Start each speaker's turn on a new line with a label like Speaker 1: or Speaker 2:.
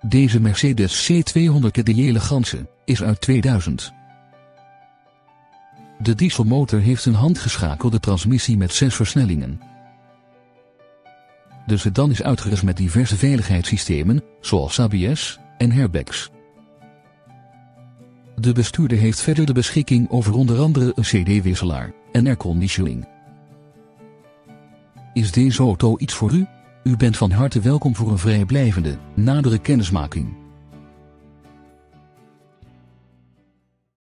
Speaker 1: Deze Mercedes C200 de Elegance is uit 2000. De dieselmotor heeft een handgeschakelde transmissie met 6 versnellingen. De sedan is uitgerust met diverse veiligheidssystemen, zoals ABS en airbags. De bestuurder heeft verder de beschikking over onder andere een CD-wisselaar en airconditioning. Is deze auto iets voor u? U bent van harte welkom voor een vrijblijvende, nadere kennismaking.